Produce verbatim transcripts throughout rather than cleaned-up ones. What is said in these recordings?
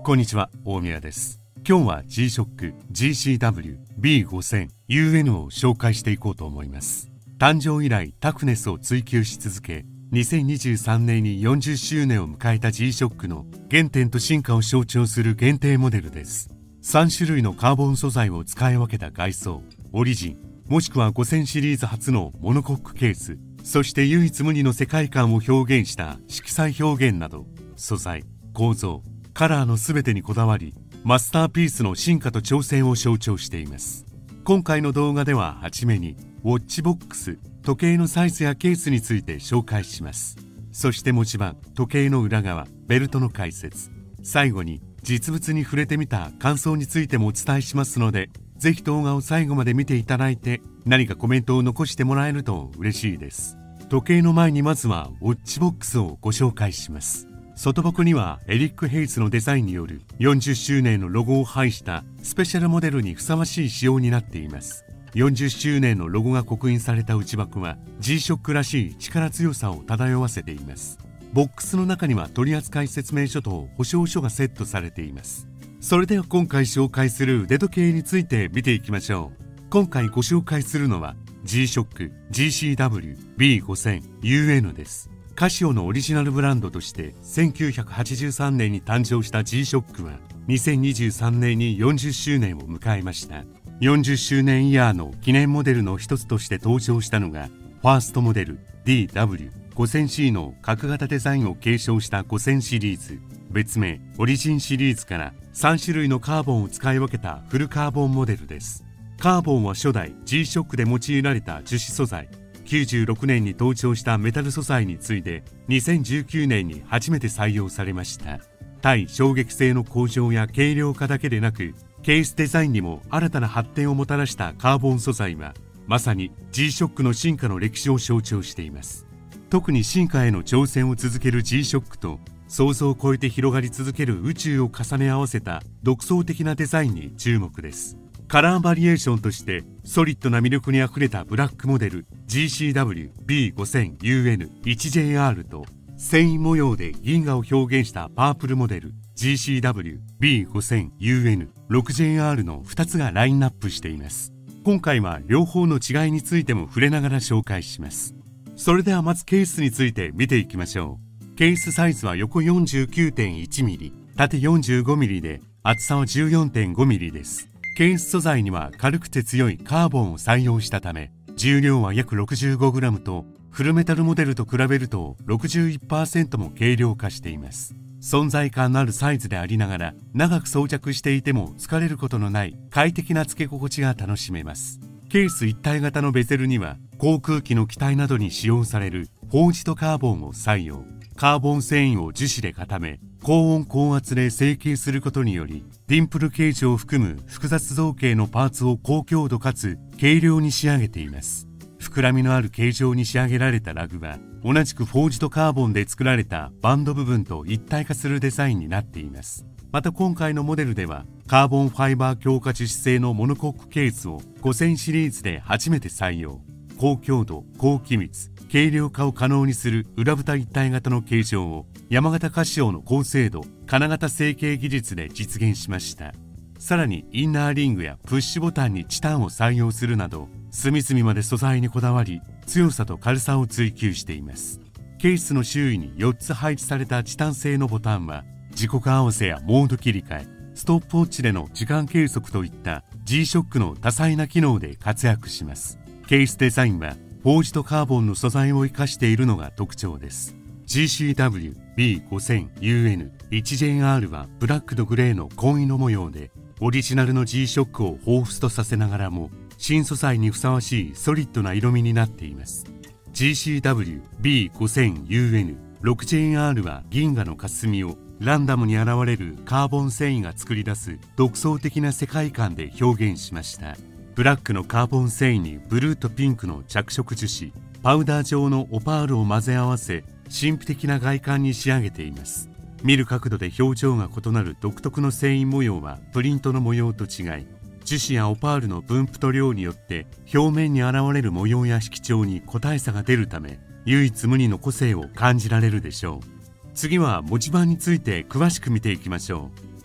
こんにちは、大宮です。今日は ジーショック ジーシーダブリュービーごせんユーエヌ を紹介していこうと思います。誕生以来タフネスを追求し続け、にせんにじゅうさんねんによんじゅっしゅうねんを迎えた ジーショック の原点と進化を象徴する限定モデルです。さんしゅるいのカーボン素材を使い分けた外装、オリジン、もしくはごせんシリーズ初のモノコックケース、そして唯一無二の世界観を表現した色彩表現など、素材、構造、カラーの全てにこだわり、マスターピースの進化と挑戦を象徴しています。今回の動画でははじめにウォッチボックス、時計のサイズやケースについて紹介します。そして文字盤、時計の裏側、ベルトの解説、最後に実物に触れてみた感想についてもお伝えしますので、ぜひ動画を最後まで見ていただいて何かコメントを残してもらえると嬉しいです。時計の前にまずはウォッチボックスをご紹介します。外箱にはエリック・ヘイスのデザインによるよんじゅっしゅうねんのロゴを配したスペシャルモデルにふさわしい仕様になっています。よんじゅっしゅうねんのロゴが刻印された内箱は ジーショック らしい力強さを漂わせています。ボックスの中には取扱説明書と保証書がセットされています。それでは今回紹介する腕時計について見ていきましょう。今回ご紹介するのは ジーショック ジーシーダブリュービーごせんユーエヌ です。カシオのオリジナルブランドとしてせんきゅうひゃくはちじゅうさんねんに誕生した ジーショック はにせんにじゅうさんねんによんじゅっしゅうねんを迎えました。よんじゅっしゅうねんイヤーの記念モデルの一つとして登場したのがファーストモデル ディーダブリューごせんシー の角型デザインを継承したごせんシリーズ、別名オリジンシリーズからさんしゅるいのカーボンを使い分けたフルカーボンモデルです。カーボンは初代 ジーショック で用いられた樹脂素材、きゅうじゅうろくねんに登場したメタル素材に次いでにせんじゅうきゅうねんに初めて採用されました。対衝撃性の向上や軽量化だけでなく、ケースデザインにも新たな発展をもたらしたカーボン素材はまさに ジーショック の進化の歴史を象徴しています。特に進化への挑戦を続ける ジーショック と想像を超えて広がり続ける宇宙を重ね合わせた独創的なデザインに注目です。カラーバリエーションとしてソリッドな魅力にあふれたブラックモデル ジーシーダブリュービーごせんユーエヌワンジェイアール と繊維模様で銀河を表現したパープルモデル ジーシーダブリュービーごせんユーエヌシックスジェイアール のふたつがラインナップしています。今回は両方の違いについても触れながら紹介します。それではまずケースについて見ていきましょう。ケースサイズは横 よんじゅうきゅうてんいちミリ、縦 よんじゅうごミリで厚さは じゅうよんてんごミリです。ケース素材には軽くて強いカーボンを採用したため、重量は約 ろくじゅうごグラム とフルメタルモデルと比べると ろくじゅういちパーセント も軽量化しています。存在感のあるサイズでありながら、長く装着していても疲れることのない快適な付け心地が楽しめます。ケース一体型のベゼルには航空機の機体などに使用されるフォージドカーボンを採用。カーボン繊維を樹脂で固め、高温高圧で成形することにより、ディンプルケージを含む複雑造形のパーツを高強度かつ軽量に仕上げています。膨らみのある形状に仕上げられたラグは、同じくフォージドカーボンで作られたバンド部分と一体化するデザインになっています。また今回のモデルでは、カーボンファイバー強化樹脂製のモノコックケースをごせんシリーズで初めて採用。高強度、高気密、軽量化を可能にする裏蓋一体型の形状を山形カシオの高精度金型成形技術で実現しました。さらにインナーリングやプッシュボタンにチタンを採用するなど、隅々まで素材にこだわり、強さと軽さを追求しています。ケースの周囲によっつ配置されたチタン製のボタンは、時刻合わせやモード切り替え、ストップウォッチでの時間計測といった ジーショック の多彩な機能で活躍します。ケースデザインはフォージドカーボンの素材を生かしているのが特徴です。ジーシーダブリュービーごせんユーエヌワンジェイアール はブラックとグレーの紺色模様で、オリジナルの ジーショック を彷彿とさせながらも、新素材にふさわしいソリッドな色味になっています。ジーシーダブリュービーごせんユーエヌシックスジェイアール は銀河の霞をランダムに現れるカーボン繊維が作り出す独創的な世界観で表現しました。ブラックのカーボン繊維にブルーとピンクの着色樹脂、パウダー状のオパールを混ぜ合わせ、神秘的な外観に仕上げています。見る角度で表情が異なる独特の繊維模様はプリントの模様と違い、樹脂やオパールの分布と量によって表面に現れる模様や色調に個体差が出るため、唯一無二の個性を感じられるでしょう。次は文字盤について詳しく見ていきましょう。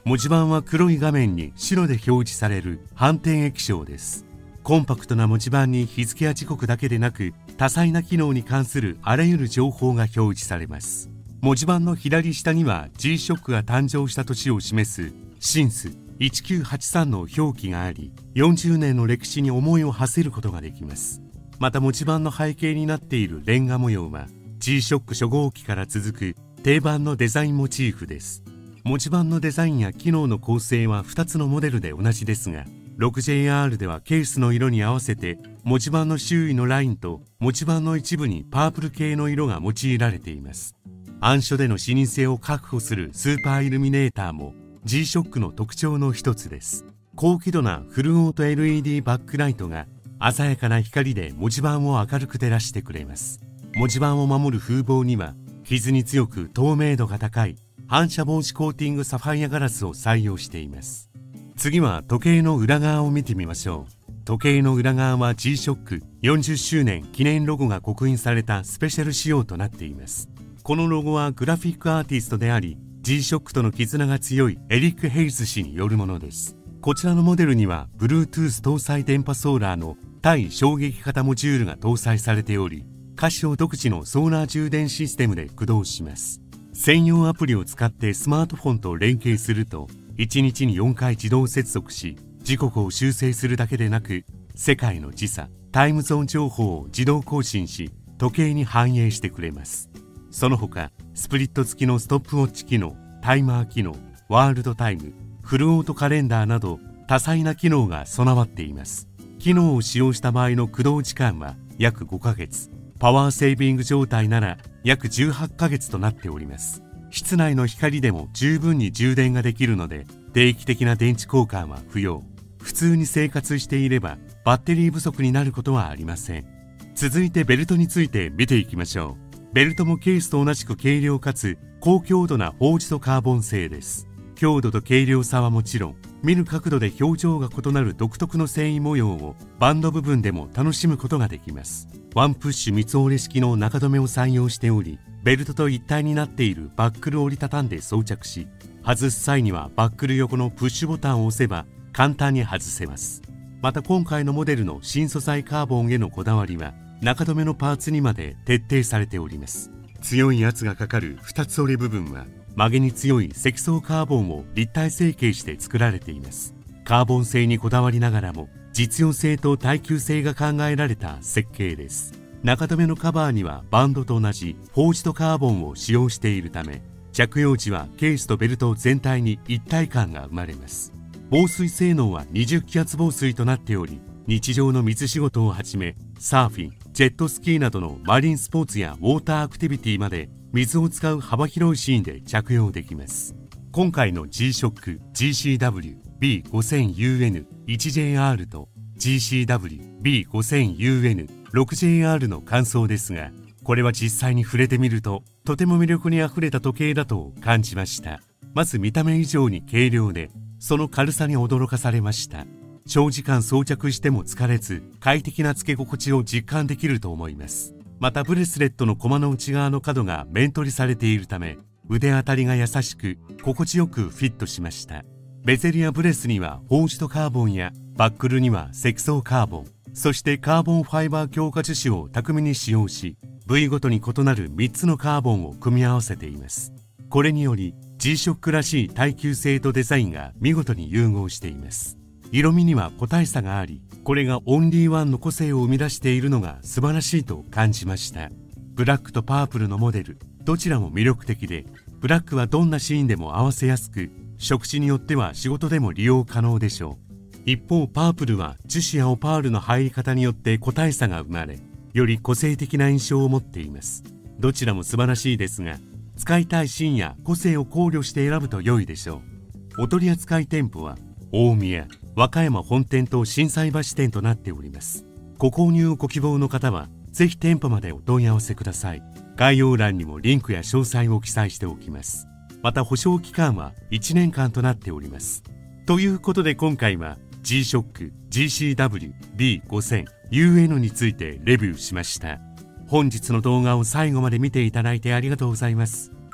文字盤は黒い画面に白で表示される反転液晶です。コンパクトな文字盤に日付や時刻だけでなく、多彩な機能に関するあらゆる情報が表示されます。文字盤の左下には ジーショック が誕生した年を示すシンスいちきゅうはちさんの表記があり、よんじゅうねんの歴史に思いを馳せることができます。また文字盤の背景になっているレンガ模様は ジーショック 初号機から続く定番のデザインモチーフです。文字盤のデザインや機能の構成はふたつのモデルで同じですが、ろくジェイアール ではケースの色に合わせて文字盤の周囲のラインと文字盤の一部にパープル系の色が用いられています。暗所での視認性を確保するスーパーイルミネーターも ジーショック の特徴の一つです。高輝度なフルオート エルイーディー バックライトが鮮やかな光で文字盤を明るく照らしてくれます。文字盤を守る風防には傷に強く透明度が高い反射防止コーティングサファイアガラスを採用しています。次は時計の裏側を見てみましょう。時計の裏側は ジーショック よんじゅっしゅうねん記念ロゴが刻印されたスペシャル仕様となっています。このロゴはグラフィックアーティストであり ジーショック との絆が強いエリック・ヘイズ氏によるものです。こちらのモデルには Bluetooth 搭載電波ソーラーの対衝撃型モジュールが搭載されており、カシオ独自のソーラー充電システムで駆動します。専用アプリを使ってスマートフォンと連携するといちにちによんかい自動接続し、時刻を修正するだけでなく世界の時差タイムゾーン情報を自動更新し、時計に反映してくれます。その他スプリット付きのストップウォッチ機能、タイマー機能、ワールドタイム、フルオートカレンダーなど多彩な機能が備わっています。機能を使用した場合の駆動時間は約ごかげつ、パワーセービング状態なら約じゅうはちかげつとなっております。室内の光でも十分に充電ができるので定期的な電池交換は不要。普通に生活していればバッテリー不足になることはありません。続いてベルトについて見ていきましょう。ベルトもケースと同じく軽量かつ高強度なフォージドカーボン製です。強度と軽量さはもちろん、見る角度で表情が異なる独特の繊維模様をバンド部分でも楽しむことができます。ワンプッシュ三つ折れ式の中留めを採用しており、ベルトと一体になっているバックルを折りたたんで装着し、外す際にはバックル横のプッシュボタンを押せば簡単に外せます。また今回のモデルの新素材カーボンへのこだわりは中留めのパーツにまで徹底されております。強い圧がかかる二つ折れ部分は曲げに強い積層カーボンを立体成形して作られています。カーボン製にこだわりながらも実用性と耐久性が考えられた設計です。中留めのカバーにはバンドと同じフォージドカーボンを使用しているため、着用時はケースとベルト全体に一体感が生まれます。防水性能はにじゅう気圧防水となっており、日常の水仕事をはじめサーフィン、ジェットスキーなどのマリンスポーツやウォーターアクティビティまで水を使う幅広いシーンで着用できます。今回の ジーショック ジーシーダブリュービーごせんユーエヌワンジェイアール と ジーシーダブリュービーごせんユーエヌろくジェイアール の感想ですが、これは実際に触れてみるととても魅力にあふれた時計だと感じました。まず見た目以上に軽量で、その軽さに驚かされました。長時間装着しても疲れず快適なつけ心地を実感できると思います。またブレスレットのコマの内側の角が面取りされているため、腕当たりが優しく心地よくフィットしました。ベゼルやブレスにはフォージドカーボンやバックルには積層カーボン、そしてカーボンファイバー強化樹脂を巧みに使用し、部位ごとに異なるみっつのカーボンを組み合わせています。これにより ジーショック らしい耐久性とデザインが見事に融合しています。色味には個体差があり、これがオンリーワンの個性を生み出しているのが素晴らしいと感じました。ブラックとパープルのモデル、どちらも魅力的で、ブラックはどんなシーンでも合わせやすく、職種によっては仕事でも利用可能でしょう。一方パープルは樹脂やオパールの入り方によって個体差が生まれ、より個性的な印象を持っています。どちらも素晴らしいですが、使いたいシーンや個性を考慮して選ぶと良いでしょう。お取り扱い店舗は大宮、和歌山本店と心斎橋店となっております。ご購入をご希望の方はぜひ店舗までお問い合わせください。概要欄にもリンクや詳細を記載しておきます。また保証期間はいちねんかんとなっております。ということで今回は ジーショック ジーシーダブリュービーごせんユーエヌ についてレビューしました。本日の動画を最後まで見ていただいてありがとうございます。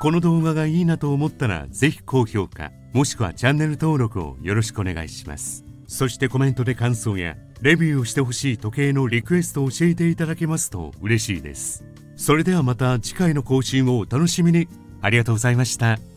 この動画がいいなと思ったらぜひ高評価もしくはチャンネル登録をよろしくお願いします。そしてコメントで感想やレビューをしてほしい時計のリクエストを教えていただけますと嬉しいです。それではまた次回の更新をお楽しみに。ありがとうございました。